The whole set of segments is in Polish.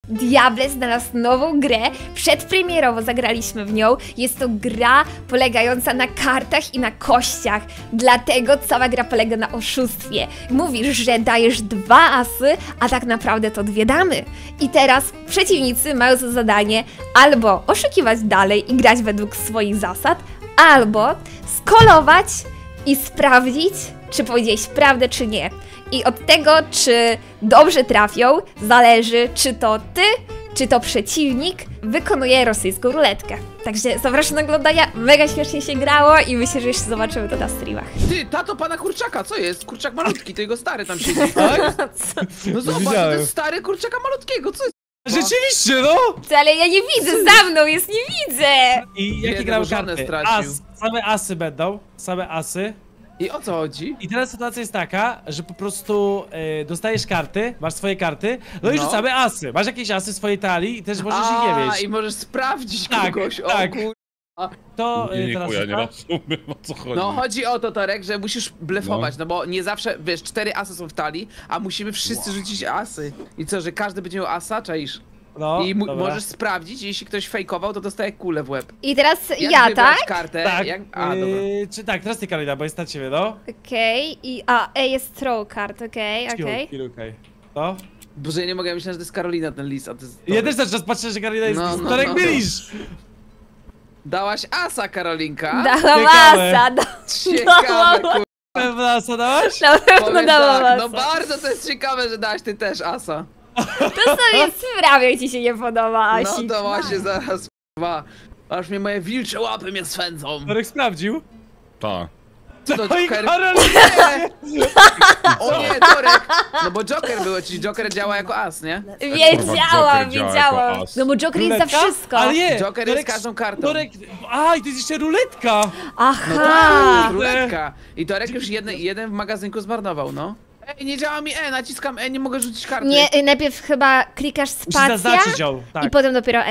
Diable znalazł nową grę, przedpremierowo zagraliśmy w nią. Jest to gra polegająca na kartach i na kościach, dlatego cała gra polega na oszustwie. Mówisz, że dajesz 2 asy, a tak naprawdę to 2 damy. I teraz przeciwnicy mają za zadanie albo oszukiwać dalej i grać według swoich zasad, albo skolować i sprawdzić, czy powiedziałeś prawdę, czy nie. I od tego, czy dobrze trafią, zależy, czy to ty, czy to przeciwnik wykonuje rosyjską ruletkę. Także zapraszam do oglądania, mega śmiesznie się grało i myślę, że jeszcze zobaczymy to na streamach. Ty, tato pana kurczaka, co jest? Kurczak malutki, to jego stary tam siedzi, tak? No zobacz, to jest stary kurczaka malutkiego, co jest? Rzeczywiście, no! Ale ja nie widzę, za mną jest, nie widzę! I jakie Biedny, grały bo żonę karty? stracił. Same asy będą, same asy. I o co chodzi? I teraz sytuacja jest taka, że po prostu dostajesz karty, masz swoje karty, no i No. rzucamy asy. Masz jakieś asy w swojej talii i też możesz ich nie mieć. I możesz sprawdzić Tak, kogoś, o tak. kur... To Nie, teraz ja nie tak? rozumiem, o co chodzi. No chodzi o to, Torek, że musisz blefować, no bo nie zawsze, wiesz, 4 asy są w talii, a musimy wszyscy rzucić asy. I co, że każdy będzie miał asa, czaisz? No, I dobra. możesz sprawdzić, jeśli ktoś fejkował, to dostaje kulę w łeb. I teraz Jak ja, wybrać tak? kartę? Tak, Jak... A, dobra. czy tak, teraz ty Karolina, bo jest na ciebie, no. Okej, i jest throw card, okej. Okej. No. Boże, ja nie mogę, myślałem, że to jest Karolina ten list, a to jest... Ja też cały czas patrzę, że Karolina jest No, Torek no. mylisz! Dałaś asa, Karolinka? Dałam Ciekawe. asa, Ciekawe, kur... Pewna asa dałaś? na pewno Powiem dałam tak, no asa. bardzo to jest ciekawe, że dałaś ty też asa. To sobie sprawię, jak ci się nie podoba, No Asik. to właśnie zaraz, k***wa. Aż mnie moje wilcze łapy mnie swędzą. Torek sprawdził. Tak. Co to No i Joker? Karolina! O nie, Torek! No bo Joker było, czyli Joker działa jako as, nie? Wiedziałam, Joker działa wiedziałam. jako as. No bo Joker jest za Ruletka? wszystko. Ale nie! Joker jest każdą kartą. Torek... A, i to jest jeszcze ruletka! No Aha. tak, ruletka. I Torek już jeden w magazynku zmarnował, no. Ej, nie działa mi naciskam nie mogę rzucić karty. Nie, najpierw chyba klikasz Musisz spacja zaznaczyć ją, tak. i potem dopiero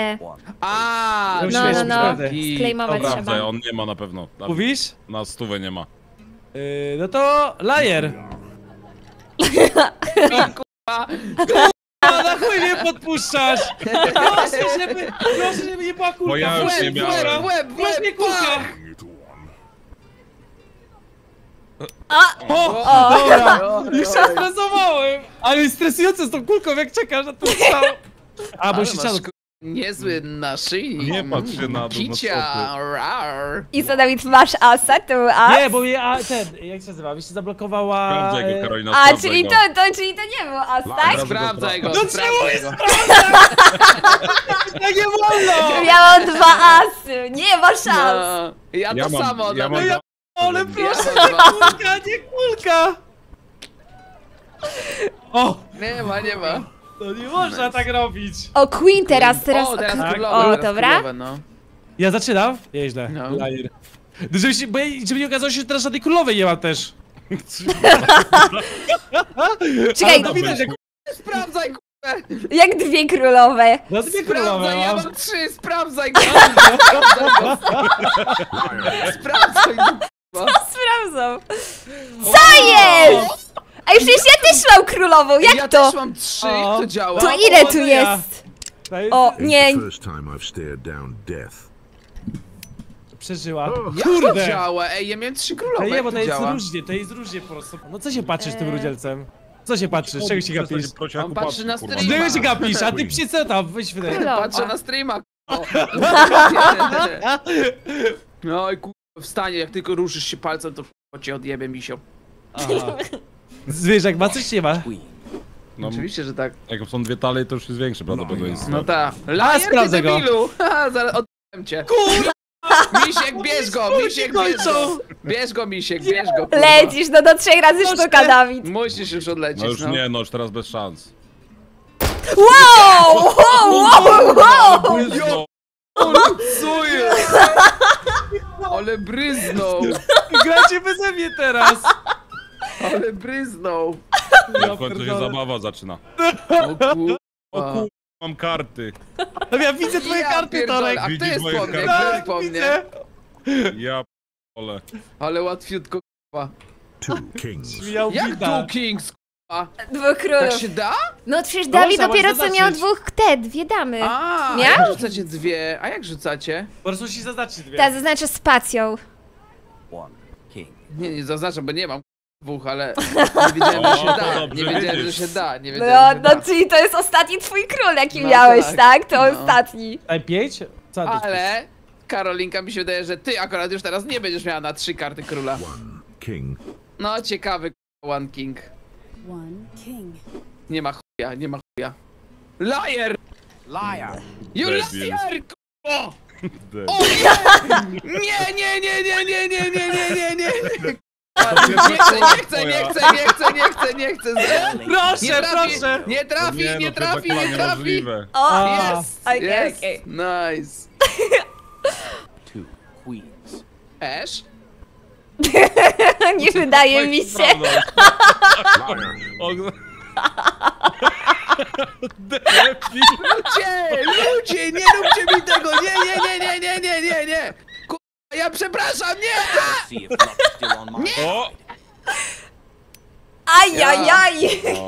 A, No, no, no. I... Sklejmować Sprawdzaj, trzeba. on nie ma na pewno. Mówisz? Na 100 nie ma. No to... Lajer! A, A na chuj mnie podpuszczasz! Proszę, żeby nie była kulka! Bo ja w już łeb, nie w miałem. łeb, w łeb, w Proszę łeb, mnie kulka! O, Dobra! o, Już się stresowałem! Ale jest stresujące z tą kulką, jak czekasz na ten strzał! A, bo Ale się masz, chciał... niezły naszyjnik. Nie patrz się na dół, Kicia, no co rar. I co, Dawid, masz asa, tu as? Nie, bo mnie, jak się nazywa? Mi się zablokowała... Sprawdzaj go, Karolina, A, sprawdzaj czyli go. czyli to nie było as, tak? Sprawdzaj go, No czemu sprawdzaj jest go. Tak nie wolno! Miałam 2 asy, nie ma szans. No, ja to mam- samo. ja no, mam- Ja ale proszę, Ja mam dwa. kulka, nie kulka! O! Nie ma. To nie można tak robić! O, Queen teraz. O, teraz Tak. królowe, O, teraz dobra. królowe, no. Ja zaczynam? Nieźle. No. Lajer. Żeby nie okazało się, że teraz żadnej królowej nie mam też. Czekaj, No widać, jak Sprawdzaj, k***e. jak 2 królowe. no dwie królowe Sprawdzaj, ja mam. mam 3, sprawdzaj go. Sprawdzaj go. Sprawdzą. Co jest? A już przecież ja też mam królową, jak Ja to? też mam 3, O. to działa. To ile tu Powodzenia. jest? To jest... O, nie, The first time I've stared down death. Przeżyła. Jak to Kurde! działa? Ej, ja miałem 3 królowe, Ale nie, jak bo to jest działa? różnie po prostu. No co się patrzysz tym rudzielcem? Co się patrzysz? Czego się gapisz? On patrzy na streama. Z czego się gapisz? A ty psie co tam? Weź wydaj. Królowa. Patrzę na streama, k***o. No i k***o, wstanie, jak tylko ruszysz się palcem, to k***o cię odjebie, misio. Aha. Zwierzak ma coś nie ma? No, Oczywiście, że tak. jak są 2 talie, to już jest większe prawdopodobieństwo. No tak. Lajer, ty sprawdzę go. debilu! Haha, zaraz odjebem cię. Misiek, bierz go, misiek, bierz go. Bierz go, misiek, bierz go. kurwa. lecisz, no do 3 razy sztuka, Dawid. Musisz już odlecieć, No już no. nie, no już teraz bez szans. Wow, wow, wow. No, Co jest? Ale bryznął, Gracie beze mnie teraz! ale bryznął. w końcu się zabawa zaczyna. O kurwa. O kur... mam karty. No ja widzę twoje Ja karty, pierdolę, Torek! a kto Widzisz jest moje po mnie? karty? Kto jest po mnie? widzę. Ja p***ole. Ale łatwiutko, kurwa. Two kings. Miał Jak wida. tu Kings, Dwóch królów. Tak się da? No przecież Dawid Można, dopiero można co miał zacząć. dwie damy. A Miał? jak rzucacie dwie? A jak rzucacie? Po prostu ci zaznaczyć dwie. Ta zaznaczę spacją. Nie zaznaczam, bo nie mam dwóch, ale nie wiedziałem, że się O, da. dobrze Nie wiedziałem, że wiedzieć. się da. Nie No, wiedziałem, że no da. czyli to jest ostatni twój król, jaki No miałeś, tak, tak? To no. ostatni. Daj 5? Co mam dać? Ale Karolinka, mi się wydaje, że ty akurat już teraz nie będziesz miała na 3 karty króla. One king. No ciekawy One King. One king. Nie ma chuja, nie ma chuja. Liar! Liar. You Debil. liar! O! Debil. O nie! Nie, nie, nie, nie, nie, nie, nie, nie, nie, nie. Nie chcę, nie chcę, nie chcę, nie chcę, nie chcę, nie chcę. Proszę, Nie trafi, proszę! nie trafi, Nie, nie no, to jest trafi, akurat nie trafi. niemożliwe. O, A. Jest, Okej, jest, okej. nice. Two queens. Ash? nie wydaje mi się. Liar. Debil. Ludzie, nie róbcie mi tego, nie, nie, nie, nie, nie, nie, nie, nie. Kurwa, ja przepraszam, nie! See if luck's still on my side. O! Ajajaj!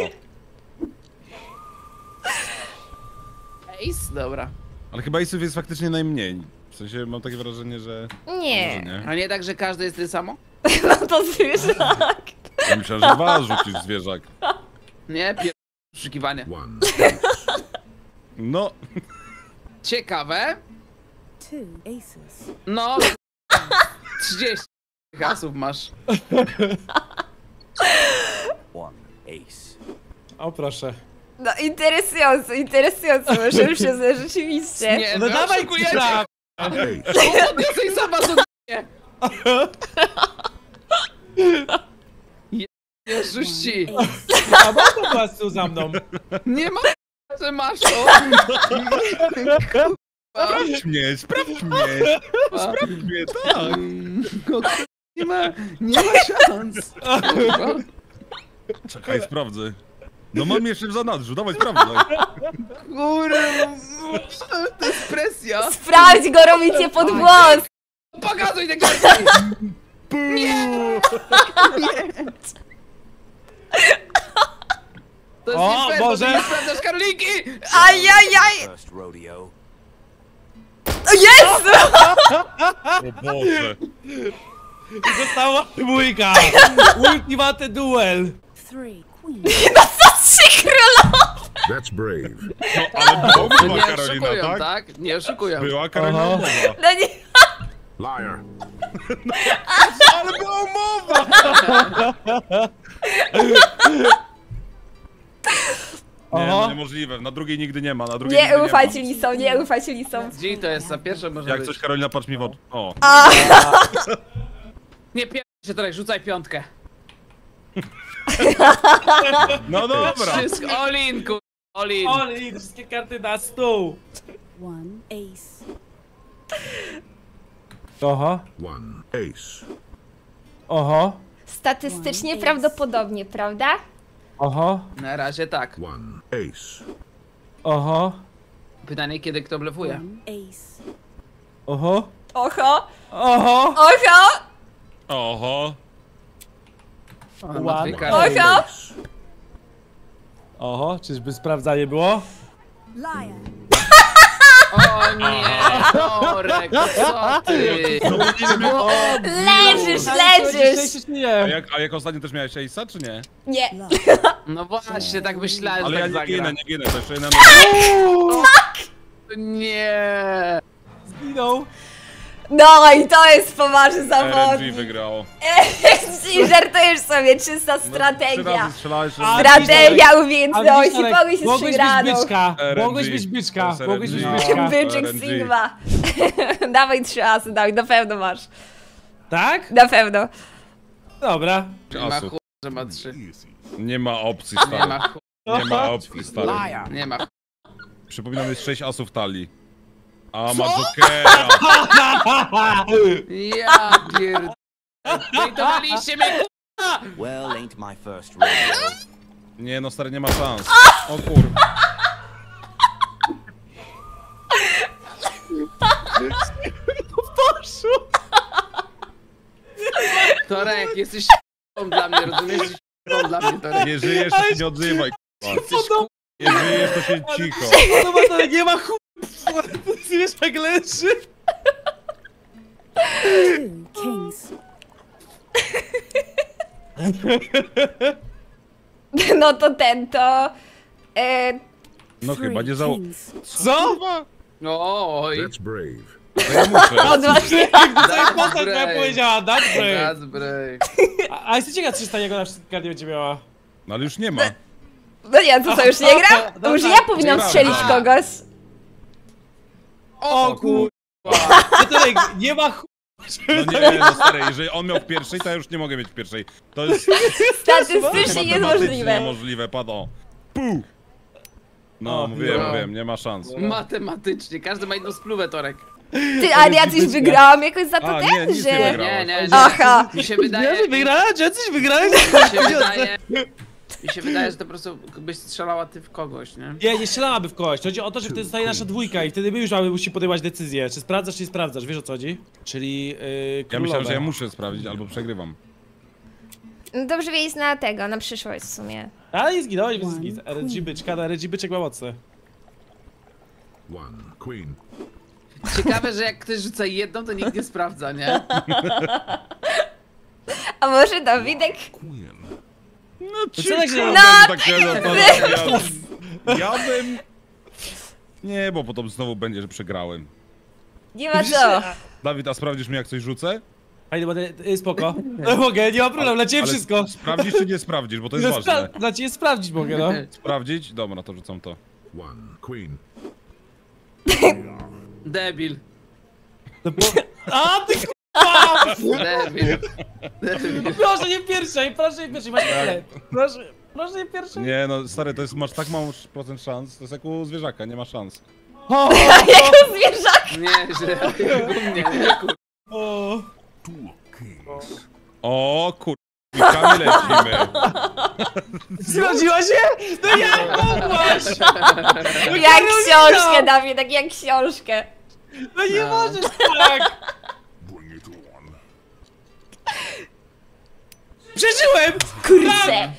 Ace, dobra. Ale chyba Ace'ów jest faktycznie najmniej. W sensie mam takie wrażenie, że... Może Nie, nie. A nie tak, że każdy jest tyle samo? no to zwierzak. Ja myślałem, że was rzucisz zwierzak. Nie, poszukiwanie. One. No. Ciekawe. Two aces. No, 30 hasów masz. One ace. O proszę. No interesująco, interesująco, muszę przyznać, rzeczywiście. Nie, No dawaj oszukujecie. kurczak! Ace. Jesteś sama nie. Jezuści, A mam po prostu za mną. nie ma że masz o. Sprawdź mnie, sprawdź mnie. Sprawdź mnie, tak. No, nie ma szans. Czekaj, sprawdzę. No mam jeszcze w zanadrzu, dawaj sprawdzaj. Kurde, to jest presja. Sprawdź go, robicie pod głos! Pokazuj te karty. Nie. To jest O, nie fair, bo Boże. ty nie sprawdzasz Karolinki. Ajajaj! First rodeo. O Jezu! O Boże. Została dwójka. Ultimaty duel. Three queens. Trzy królowe! That's brave. No, ale była Nie umowa, Karolina, oszukują, tak? tak? Nie oszukują. Była Karolina Aha. umowa. No nie... Liar. Ale była umowa! Nie, no Oho. niemożliwe. Na drugiej nigdy nie ma, na drugiej nigdy Nie nie ufajcie lisom, nie ufajcie lisom. G to jest za pierwsze może Jak być. coś, Karolina, patrz mi w oczy. O. Nie pierdź się tutaj, rzucaj piątkę. No dobra. Wszystko, all in, kur... all in. Oli, wszystkie karty na stół. One ace. Oho. One ace. Oho. Statystycznie prawdopodobnie, prawda? Oho. Na razie tak. One ace. Oho. Pytanie, kiedy kto blefuje. One ace. Oho. Oho! Oho. Oho! Oho. On ma dwie One karty. Oho! Ace. Oho. Czyżby sprawdzanie było? Liar. O nie, Norek, co ty? No, Leżysz, Szczęście leżysz! czy A nie? jak ostatnio też miałeś Ace'a, czy nie? Nie. Liar. No właśnie, tak myślałem, Ale że ja tak nie ginę, zagra. nie ginę, to jeszcze jedna Nie. Zginął. No i to jest poważny RNG zawodnik. wygrało. I żartujesz sobie, czysta Trzy strategia. razy strzelałeś, A, Strategia A umiejętności, widzisz, mogłeś się z mogłeś być przegraną. byczka. RNG. Mogłeś być byczka. To jest Mogłeś być RNG. byczka. Byczek RNG. Sigma. Dawaj 3 asy, dawaj, na pewno masz. Tak? Na pewno. Dobra. Nie ma Asów. chuj, że ma 3. Easy. Nie ma opcji, Nie stary. ma chuj, Nie ma opcji, stary. Liar. nie ma chuj. Przypominam, jest 6 asów talii. A ma Jokera. Ja pierd... Hejtowaliście mnie, kurwa! Well, ain't my first rodeo. Nie no, stary, nie ma szans. O kurwa. Torek, jesteś dla mnie, rozumiesz? dla mnie to Nie żyjesz, to się nie odzywaj, k***a. Nie żyjesz, to się cicho. Zobacz, ale nie ma chuj. Wiesz jak leży? 2 kings. No to ten, to... No 3 chyba nie kings. Co? Oj, That's brave. To ja muszę. Odważnie. Co postać miała powiedziała, tak? that's brave. A jestem ciekaw, czy Staniego na wszystkich nie będzie miała. No ale już nie ma. No nie, co już nie gram? To już ja powinnam Dobra. strzelić kogoś. O kur... Piotrek, nie ma chuj. No nie, no stary, jeżeli on miał w pierwszej, to ja już nie mogę mieć w pierwszej. To jest Statystycznie matematycznie niemożliwe. niemożliwe, pado. Puh! No, O, mówiłem, nie ma szans. Matematycznie, każdy ma jedną spluwę, Torek. Ty, ale ja coś wygrałam jakoś za to A, ten, nie, nic nie że... wygrałam. Nie. Aha. Mi się wydaje... Ja wygrałem, że coś wygrałeś? Mi się wydaje, że to po prostu byś strzelała ty w kogoś, nie? Nie strzelałaby w kogoś. Chodzi o to, że wtedy zostaje nasza dwójka i wtedy my już musimy podejmować decyzję. Czy sprawdzasz, czy nie sprawdzasz. Wiesz o co chodzi? Czyli Ja myślałem, że ja muszę sprawdzić, albo przegrywam. No dobrze wiedzieć na tego, na przyszłość w sumie. A nie zginąłeś, bez zgin. RNG byczka, na RNG byczek ma mocne. 1 queen. Ciekawe, że jak ktoś rzuca jedną, to nikt nie sprawdza, nie? A może Dawidek? Queen. To co tak się... Ja bym... Nie, bo potem znowu będzie, że przegrałem. Nie ma co. Dawid, a sprawdzisz mi, jak coś rzucę? Fajnie, bo spoko. No mogę, nie ma problemu, dla ciebie Ale wszystko. Sprawdzisz czy nie sprawdzisz, bo to jest No, ważne. dla ciebie sprawdzić mogę, no. Sprawdzić? Dobra, to rzucam to. 1 queen. Debil. A ty k***a! Debil. Proszę nie pierwszej, masz tyle. Proszę nie pierwszej. Nie no, stary, to jest, masz tak mało procent szans, to jest jak u zwierzaka, nie ma szans. O, Jako zwierzak. Nie, że nie, kur... o. 2 kings. O kurwa, lecimy. Zgodziła się? No jak mogłaś? No Jak Karolina! książkę, Dawidek, jak książkę. No nie możesz tak! Bring it on. Przeżyłem! Kurczę.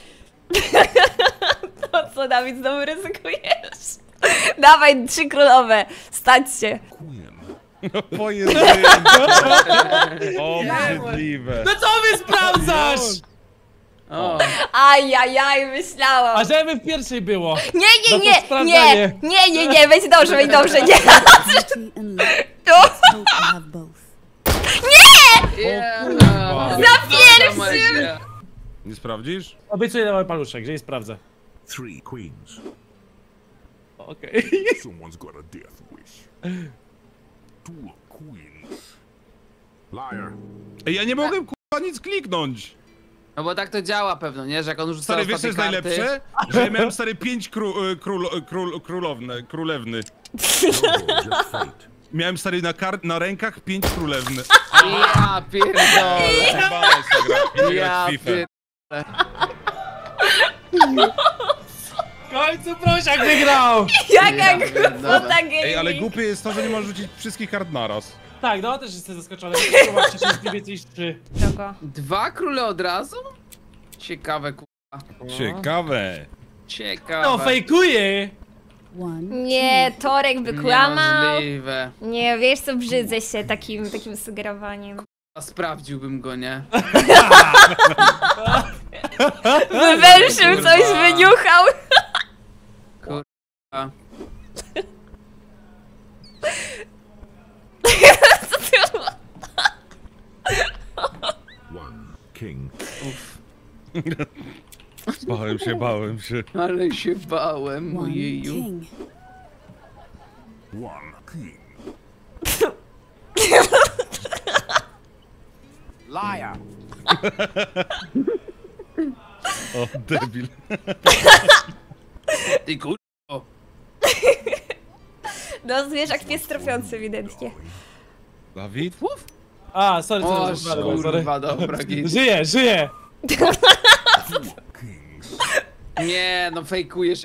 To co, Dawid, znowu ryzykujesz? Dawaj, 3 królowe. Stać się. Queen. Pojedyncze. Obrzydliwe. No co wy sprawdzasz? O, Ajajaj, myślałam. A żeby w pierwszej było. Nie, No nie, to nie, sprawdzanie. nie, weź dobrze, nie. Duty and love. To Hope to have both. yeah. za pierwszym. Nie sprawdzisz? Obiecuję na mały paluszek, że nie sprawdzę. 3 queens. Okej. Someone's got a death wish. 2 queens. Liar. Ej, ja nie mogłem kurwa nic kliknąć. No bo tak to działa pewno, nie? Że jak on rzuca Stary, wiesz co jest ostatnie karty... najlepsze? Że ja miałem stary 5 królewny. Just fate. Miałem stary na rękach 5 królewny. Ja pierdolę. Chyba jest ta gra. Idę Ja grać w FIFA. W końcu prosiak wygrał! Jaka pierdolę. głupota Ej, ale gaming. głupie jest to, że nie możesz rzucić wszystkich kart naraz. Tak, no też jestem zaskoczony. Zobaczcie, czy jest więcej niż 3. Drogo. 2 króle od razu? Ciekawe, kurwa. Ciekawe. Ciekawe. No, fejkuje! 1 Nie, Torek by kłamał. Niemożliwe. Nie, wiesz co, brzydzę się takim sugerowaniem. A sprawdziłbym go, nie? Wywęszył coś, wyniuchał. Kurwa. Co ty... 1 king. Bałem się. Ale się bałem, 1 ojeju. king. 1 king. Liar. O, debil. Ty kurwa. No, zwierzak jest tropiący ewidentnie. Dawid? A, sorry, O, sorry. kurwa, dobra, git. Żyję! Kings. Nie, no fejkujesz.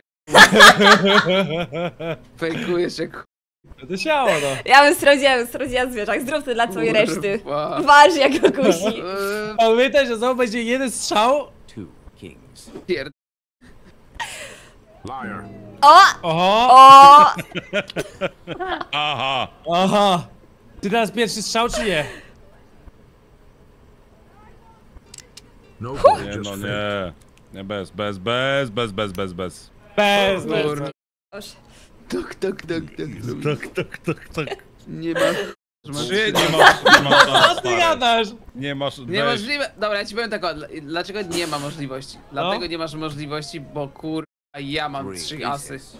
Fejkujesz jak To siało, no. Ja bym srodziła zwierzak, zrób to dla całej reszty. kurwa. Waż jak go kusi. Pamiętaj, że znowu będzie jeden strzał. 2 kings. Pierd... Liar. O! Oho! O! Aha! Aha! Czy teraz pierwszy strzał, czy nie? No goal, Nie, just no fate. nie. Nie, bez. Bez, Kurwa. Tak. Nie ma... Trzy, nie ma Co szans, ty stary. gadasz? Nie masz... Niemożliwe. Dobra, ja ci powiem tak, o, dlaczego nie ma możliwości? No. Dlatego nie masz możliwości, bo kurwa ja mam Three 3 asy. aces.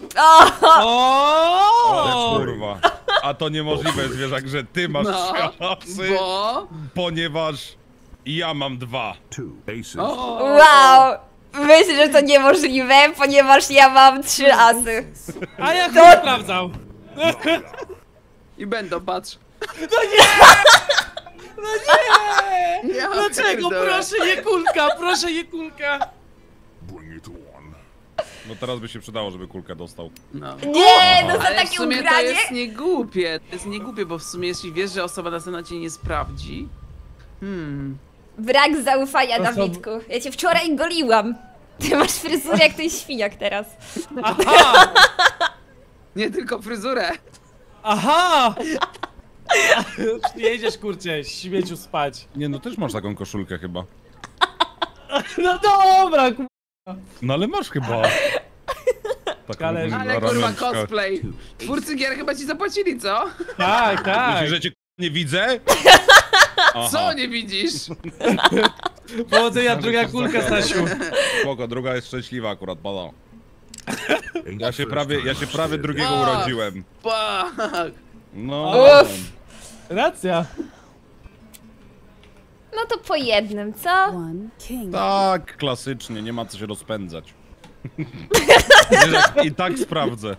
O! Kurwa. A to niemożliwe, zwierzak, że ty masz No, 3 asy, bo... ponieważ ja mam 2. 2 aces. O, Wow! Myślę, że to niemożliwe, ponieważ ja mam 3 asy. A ja chuj sprawdzał! I będą, patrz. No nie! Ja Dlaczego? pierdolę. Proszę nie kulka, proszę nie kulka! Bring it on. No teraz by się przydało, żeby kulkę dostał. No. Nie, no za Ale w takie sumie to ugranie. jest niegłupie, to jest niegłupie, bo w sumie jeśli wiesz, że osoba następna cię nie sprawdzi... Brak zaufania, To są- Dawidku. Ja cię wczoraj goliłam. Ty masz fryzurę jak ten świniak teraz. Aha! Nie tylko fryzurę. Aha! Nie jedziesz, kurczę, śmieciu spać. Nie, no też masz taką koszulkę chyba. No dobra, No ale masz chyba. Taką Ale- na Ale kurwa ramionczkach. cosplay. Twórcy gier chyba ci zapłacili, co? tak, tak. Myślisz, że cię nie widzę? Aha. Co nie widzisz? Powodzenia, druga kulka, Stasiu. Spoko, druga jest szczęśliwa akurat, pada. Ain't Ja the się first prawie time I've said drugiego Ach. urodziłem. Fuck. No. Uff. Racja. No to po jednym, co? One king. Tak, klasycznie, nie ma co się rozpędzać. Wiesz, jak i tak sprawdzę.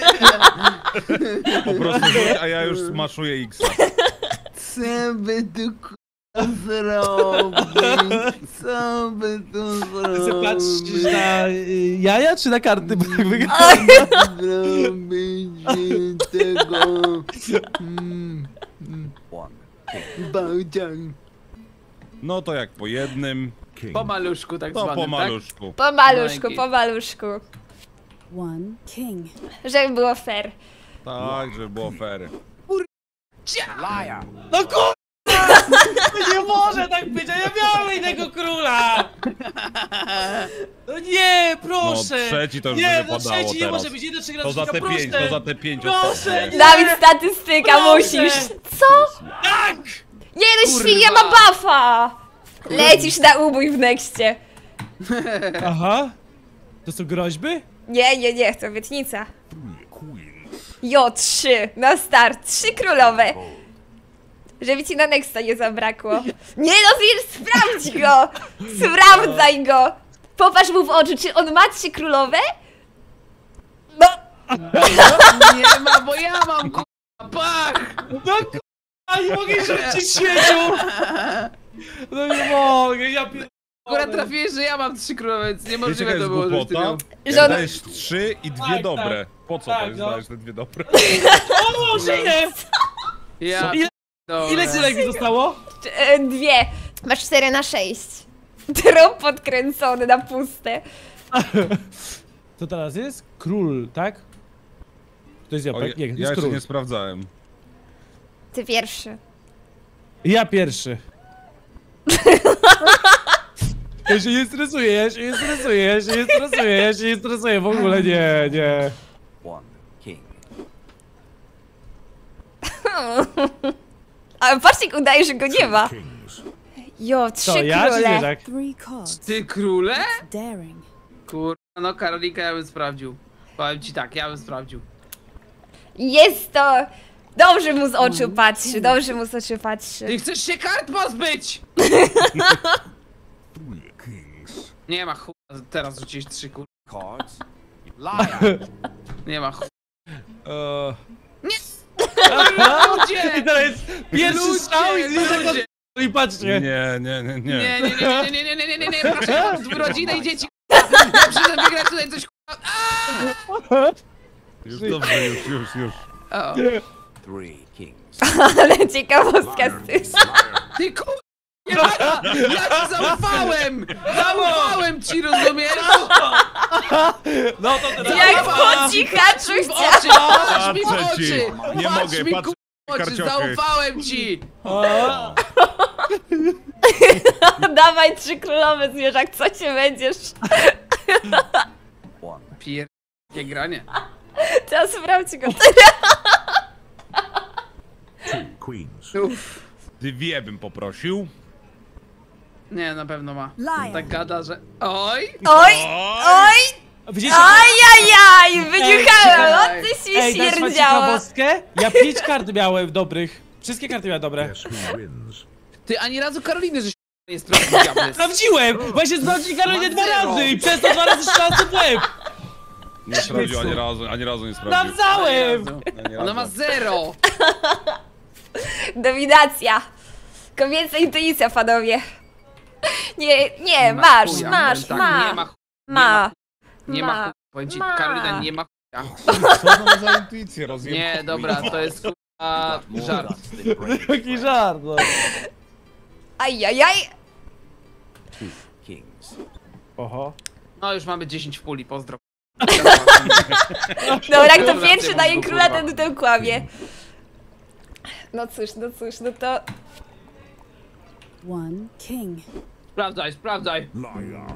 Po prostu rzuć, a ja już smaszuję X. Co by tu zrobić? Co by tu Chcę patrzeć na jaja czy na karty? Bo jak wygląda... zrobić tego? One king. Bałdzian. No to jak po jednym, king. Po maluszku tak to zwanym, po tak? maluszku. Po maluszku, Dzięki. po maluszku. One king. Żeby było fair. Tak, żeby było fair. Liar. No kurwa! To nie może tak być, a ja miałem innego króla! No nie, No proszę! trzeci to już nie, by no wypadało trzeci nie teraz. może być, jeden trzech To razy za te proszę. 5, to za te 5 Proszę, ostatnie. nie. Dawid, statystyka, Proszę. musisz. Co? Tak! Nie, no Kurwa. świnia ma buffa! Lecisz na ubój w nexcie. Aha. To są groźby? Nie, to obietnica. 3 queens. Jo, 3 na start, 3 królowe. Żeby ci na nexta nie zabrakło. Nie no, Zir, sprawdź go! Sprawdzaj go! Popatrz mu w oczy, czy on ma 3 królowe? No, Nie ma, bo ja mam kurwa pach! No kurwa, nie mogę rzucić śmieciu! No nie mogę, ja pierdolę. Akurat trafiłeś, że ja mam 3 królowe, więc Wiecie, jaka niemożliwe jest to było, żebyś ty głupota? miał. Że Jak on- dajesz 3 i 2 Tak, dobre. Po co tak, to jest, no. dajesz te 2 dobre? O, żyję! Ja Ile- dobra. Ile cylek zostało? 2. Masz 4 na 6. Trop podkręcony na puste. Co teraz jest? Król, tak? To jest O, Jopek? Nie, to ja jest jeszcze król. nie sprawdzałem. Ty pierwszy. Ja pierwszy. Ja się nie stresuję, ja się nie stresuję, w ogóle nie. One king. Ale patrz, jak udaje, że go nie ma. Kings. Jo, 3 Co, ja czy króle. zwierzak? 3 cards. Ty króle? Daring. Kurwa, no Karolika ja bym sprawdził. Powiem ci tak, ja bym sprawdził. Jest to... Dobrze mu z oczu patrzy, dobrze mu z oczu patrzy. Ty chcesz się kart pozbyć! 3 kings. Nie ma chuj, teraz rzuciłeś 3 kur... Cards. Liar. Nie ma chuj. I Ludzie! teraz jest pierwszy strzał i zwierzak ludzie! od... I patrzcie. Nie. Nie, proszę, mam rodzinę i dzieci. Ja przyszedłem wygrać tutaj coś Już dobrze, już. o. 3 kings. Ale ciekawostka z tym. Ty kur... Ja ci zaufałem! Zaufałem ci, rozumiesz? No to teraz... Jak po cichaczu W oczy, patrz mi w Patrzę oczy! ci. Nie Patrz mogę, mi, patrzę w oczy, karciochy. zaufałem ci! Dawaj 3 królowe zwierzak, co cię będziesz? One. Jakie granie. Teraz sprawdź go. 2 queens. Uff. Dwie bym poprosił. Nie, na pewno ma. Liar. Tak gada, że... Oj! Oj, oj, Widzisz? ajajaj, wyniuchałem, o Ej, ty się Ej, dasz wam śmierdziało. ciekawostkę? Ja 5 kart miałem dobrych. Wszystkie karty miałem dobre. Guess who wins? Ty ani razu Karoliny, żeś nie sprawdził, diables. Sprawdziłem! Właśnie sprawdziłem Karolinie 2 razy i przez to 2 razy strzelam w łeb! Nie sprawdził ani razu nie sprawdził. Sprawdzałem! Ani Ona ma razu. 0! Dominacja. Kobieca intuicja, panowie. Nie, ma masz, chuja, masz, tak, ma. Nie ma chuja. Ma. Nie ma chuja. Powiem ci, Ma. Karolina, nie ma chuja. Co to za intuicję rozjebał? Nie, dobra, to jest chuja More żart. guts than brains. Jaki żart, no. Ajajaj. 2 kings. Oho. No już mamy 10 w puli, pozdro. Dobra, kto Dobra, pierwszy ty daje mów, króla, kurwa. ten kłamie. No cóż, no to... 1 king. Sprawdzaj, sprawdzaj. Liar.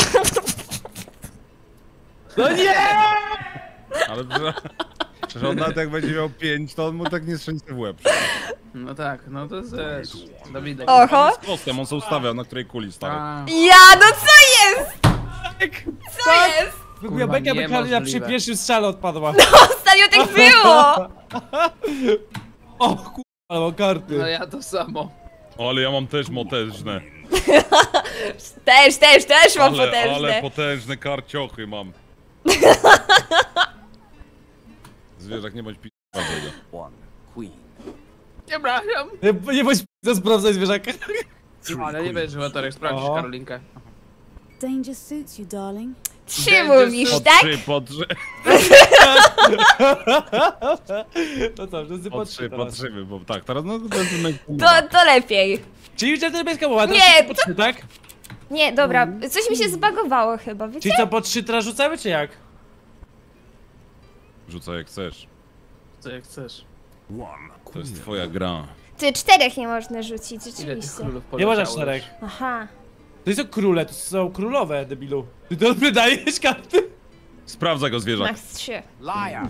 No nie! Ale że on nawet jak będzie miał 5, to on mu tak nie strzęsie w łeb. No tak, no to jest Dawidek. Oho. Z kostem, on sobie ustawiał, na której kuli stary. A, Ja, no co jest? Co jest? Wygubiła bekę, by Karolina przy niemożliwe. pierwszym strzale odpadła. Ostatnio tak było. O kurwa, ale mam karty. No ja to samo. Ale ja mam też motężne. Też mam Ale potężne. potężne karciochy mam. Zwierzak, nie bądź p***ego. One queen. Przepraszam. Nie bądź p***a, sprawdzaj zwierzaka. Ale nie będziesz żywatorek, sprawdzisz O. Karolinkę. Danger suits you, darling. 3 Będzie mówisz, super. tak? Po 3. No co, wszyscy Po po 3, 3 po teraz. 3, bo tak, teraz no to jest To lepiej. Czyli że to niebieska mowa, Nie, teraz po 3, tak? Nie, dobra, coś mi się zbagowało chyba, wiecie? Czyli co, po 3 teraz rzucamy, czy jak? Rzucaj jak chcesz. Co jak chcesz. 1 To jest queen. twoja gra. Ty 4 nie można rzucić, Ile tych rzeczywiście. królów Nie poleciało można 4. już? Aha. To są króle, to są królowe, debilu. Ty dobrze dajesz karty? Sprawdza go zwierzak. Max 3. Liar.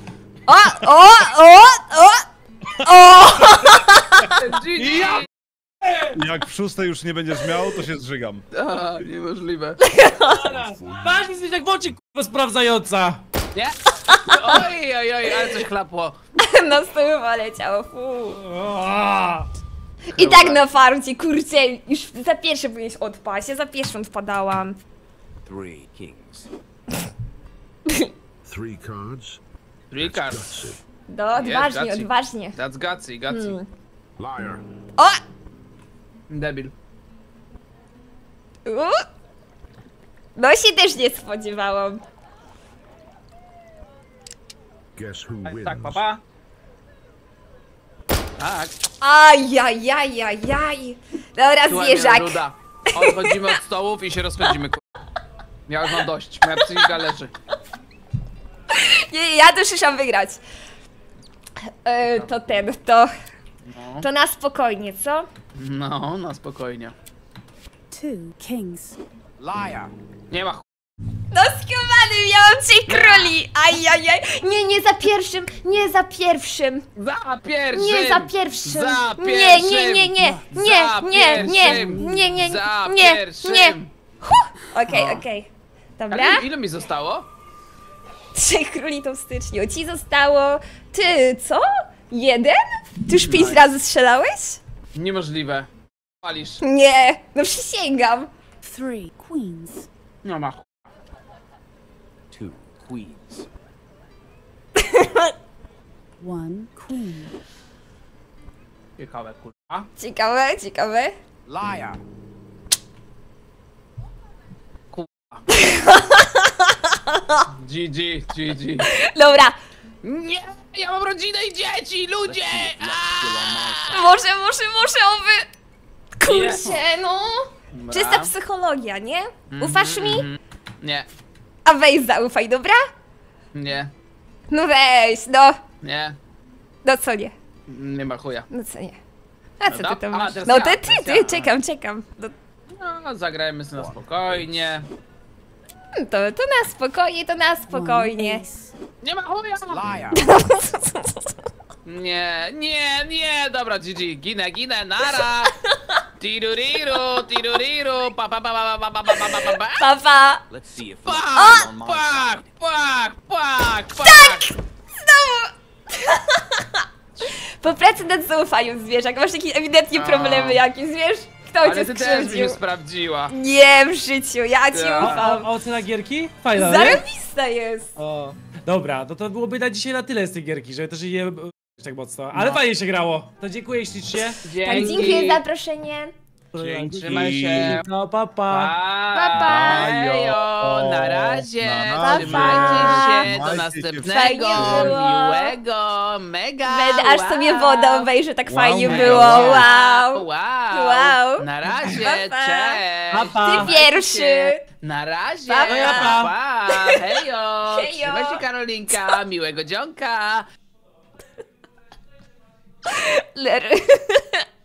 O! GG! Jak w 6 już nie będziesz miał, to się zżygam. A, niemożliwe. Masz mi zwierzak w oczy, kurwa, sprawdzająca. Nie? Oj, ale coś chlapło. Na stół poleciało, fu. Aaa. I tak na farmcie, kurczę, już za pierwszy powinieneś odpaść, ja za pierwszą odpadałam. 3 kings. 3 cards. 3 cards. Gutsy. No, odważnie, gaci. odważnie. That's gatsy, gatsy. Liar. O! Debil. No się też nie spodziewałam. Guess who wins? Tak, papa. Tak. Ajajajajaj. Dobra, Słuchaj mnie, zwierzak. Ruda. Odchodzimy od stołów i się rozchodzimy, Ja już mam dość, moja psychika leży. Nie, ja to przyszłam wygrać. To na spokojnie, co? No, na spokojnie. 2 kings. Liar. Nie ma No skubany, miałam 3 króli. Ajajaj. Nie za pierwszym, nie za pierwszym. Za pierwszym! Nie za pierwszym. Za Nie, pierwszym! Za nie. pierwszym! Okej. Dobra. Ale ile mi zostało? 3 króli to w styczniu. Ci zostało... Ty, co? 1? Ty już 5 razy strzelałeś? Niemożliwe. Palisz. Nie, no przysięgam. 3 queens. Nie ma 2 queens. 1 queen. Ciekawe, kurwa. Ciekawe. Liar. GG. Dobra, Nie! Ja mam rodzinę i dzieci, ludzie! może, oby... Kurczę, no. Dobra. Czysta psychologia, nie? Ufasz mi? Nie, A weź zaufaj, dobra? nie, No weź, no. nie. No co nie? Nie ma chuja. No co nie? A co No ty to dobra, masz? teraz No ja, ty, teraz ty, ja. czekam. No, No, zagrajmy sobie na spokojnie. to na spokojnie. One ace. Nie ma chuja! Liar. Nie, dobra, GG, ginę, nara! Tiruriru, pa. Papa. Let's see if Pak, on my pak! Po pracy nad zaufaniem zwierzak. Masz jakieś ewidentnie problemy jakieś, wiesz? Kto Ale cię ty też byś skrzywdził? mnie sprawdziła. Nie, w życiu, ja ci Ja. ufam. A ocena gierki? Fajna, nie? Zarobista jest. O. Dobra, to byłoby na dzisiaj na tyle z tej gierki, żeby też nie tak mocno. Ale fajnie się grało. To dziękuję ślicznie. Tak, dziękuję za zaproszenie. Dzięki. Trzymaj się. No, pa. Pa, pa. Hejo, na razie. Na Trzymajcie się. Do Trzymajcie się. następnego. Fajnie było. Miłego. Mega. Będę aż sobie wow. wodę obejrzę, tak fajnie mega, było. wow. Wow. Na razie. Pa, pa. Cześć. Pa. Ty pierwszy. Na razie. Pa, pa. Pa. Hejo. Hejo. Trzymaj się, Karolinka. Miłego dzionka. Lery.